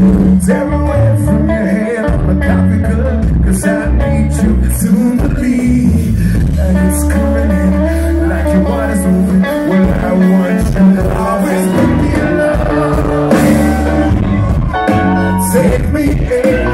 Tear away from your head, I'm a copy good, 'cause I need you to believe that it's coming in like your water's moving. Well, I want you to always put me in love. Take me in.